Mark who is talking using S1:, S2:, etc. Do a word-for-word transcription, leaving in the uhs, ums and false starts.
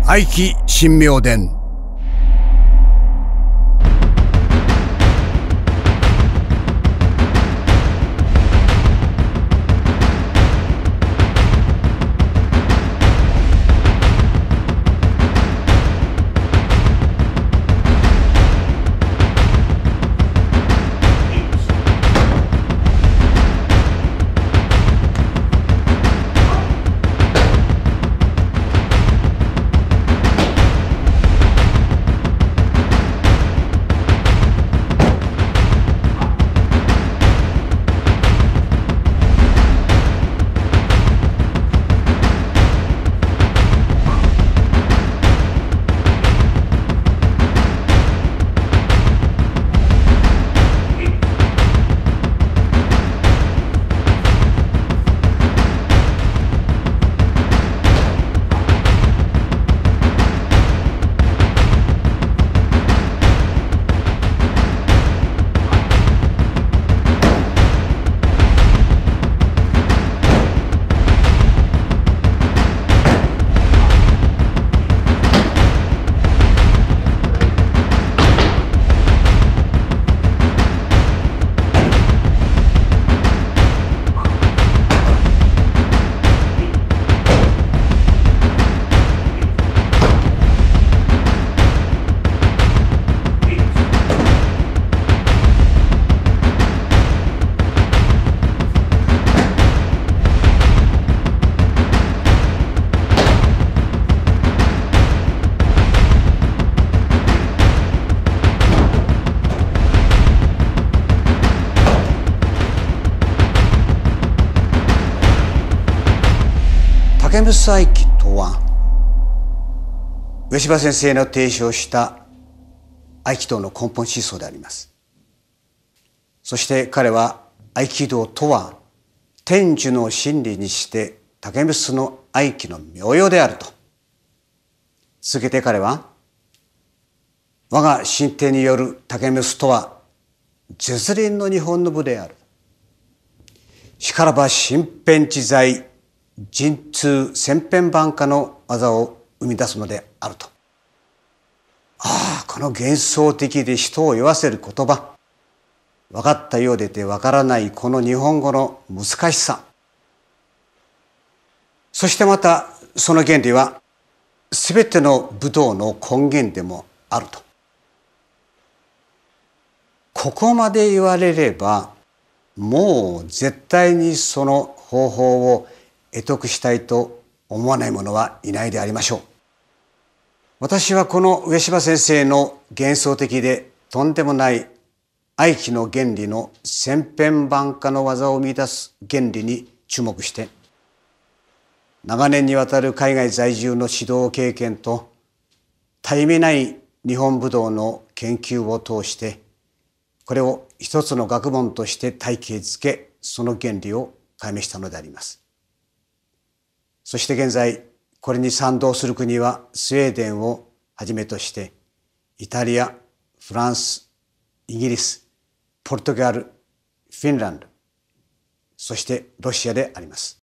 S1: 合気神妙伝。竹光合気とは、上柴先生の提唱した合気道の根本思想であります。そして彼は合気道とは天寿の真理にして竹光の合気の妙用であると。続けて彼は、我が神帝による竹光とは絶倫の日本の武である。しからば身辺自在神通千変万化の技を生み出すのであると。ああ、この幻想的で人を酔わせる言葉、分かったようでて分からないこの日本語の難しさ、そしてまたその原理は全ての武道の根源でもあると。ここまで言われれば、もう絶対にその方法を得得したいと思わない者はいないでありましょう。私はこの上柴先生の幻想的でとんでもない合気の原理の千変万化の技を生み出す原理に注目して、長年にわたる海外在住の指導経験と絶え間ない日本武道の研究を通して、これを一つの学問として体系づけ、その原理を解明したのであります。そして現在、これに賛同する国はスウェーデンをはじめとして、イタリア、フランス、イギリス、ポルトガル、フィンランド、そしてロシアであります。